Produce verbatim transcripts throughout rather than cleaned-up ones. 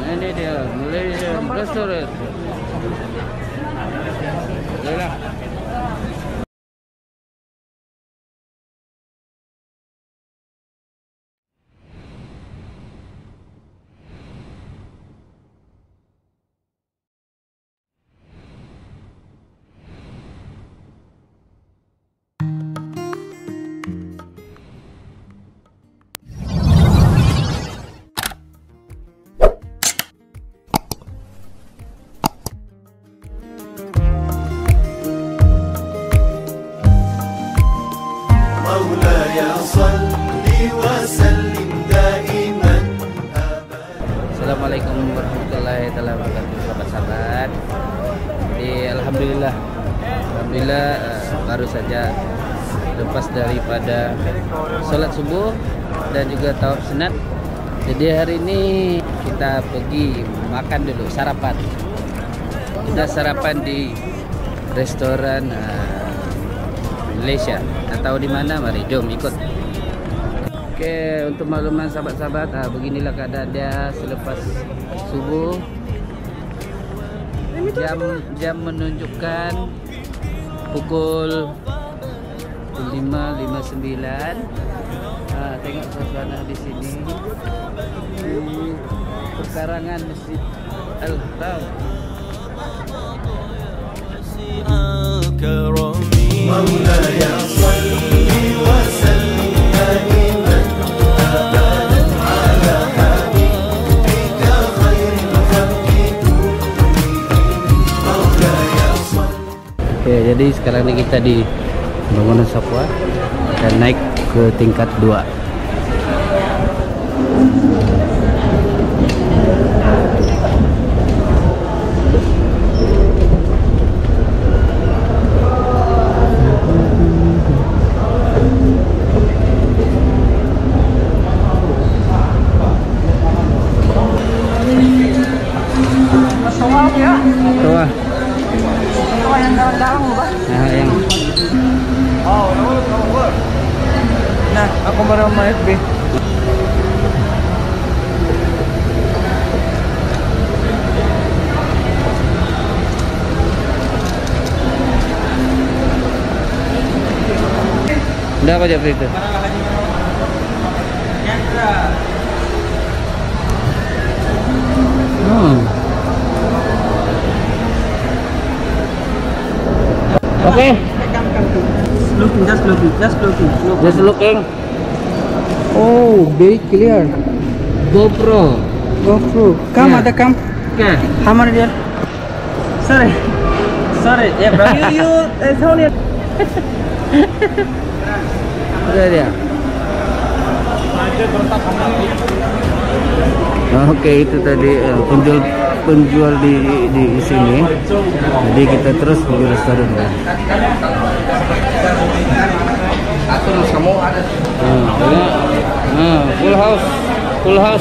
ini dia Malaysian restaurant. Yalah. Assalamualaikum warahmatullahi wabarakatuh, sahabat-sahabat. Jadi alhamdulillah, alhamdulillah uh, baru saja lepas daripada sholat subuh dan juga tawaf sunat. Jadi hari ini kita pergi makan dulu, sarapan. Kita sarapan di restoran uh, Malaysia. Tak tahu di mana, mari jom ikut. Oke, untuk makluman sahabat-sahabat, ah, beginilah keadaan dia selepas subuh. Jam jam menunjukkan pukul lima lima puluh sembilan. Ah, tengok suasana di sini. Di perkarangan Masjid Al-Haram. Maulaya shalli wa sallim daiman abadan ala habibika khairil khalqi Maulaya shalli. Oke, jadi sekarang ini kita di bangunan Sapua dan naik ke tingkat dua. Tuh. Tuh yang dalam-dalam, Pak. Nah, yang Oh, no, nah, aku baru mau F B. udah apa aja itu? Hmm. Oke. Okay. Looking, just looking, just looking. Just looking. Oh, very clear. GoPro. GoPro. Come, Yeah. ada come. Okay. How many dia? Sorry, sorry. Yeah, bro. you, you, it's only. Udah dia. Oke, itu tadi uh, penjual penjual di, di di sini. Jadi kita terus di restoran kan. Atur kamu ada. Nah, nah, full house, full house.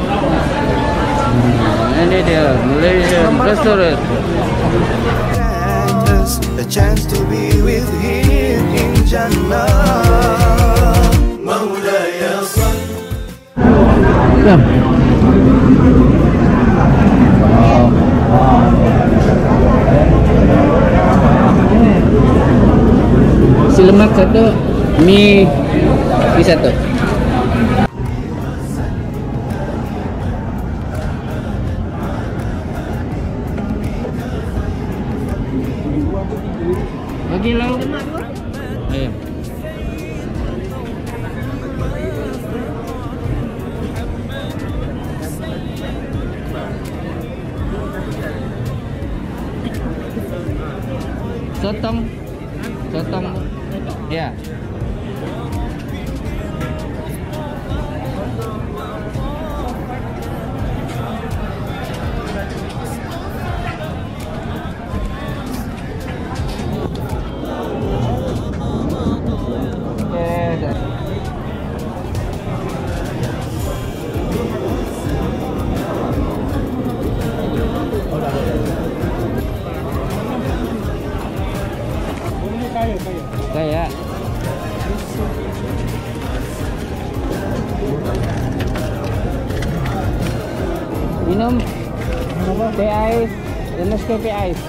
Hmm, ini dia Malaysian restaurant. A chance to be with him in Jannah. Maulaya salli. Ya. Si lemak satu, mie mie satu. Bagi lauk. Ayo. Sotong, sotong, ya. Kayak minum teh ais dan Nescafe ais.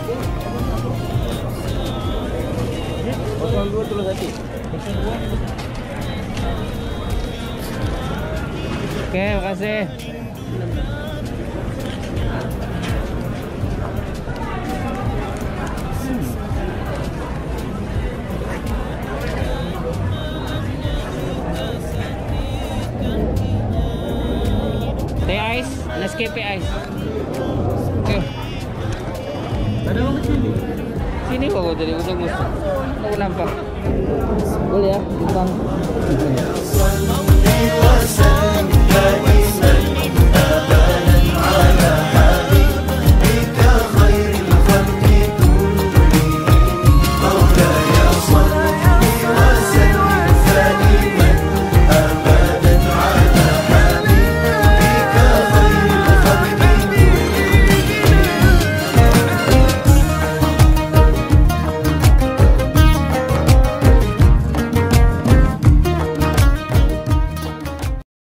Kosong dua terus hati. Oke, makasih. Teh ais, Nescafe ais. Oke. Ada orang ke sini. Sini kok gua tadi udah musuh. Aku nampak. Boleh ya, bintang. وسلم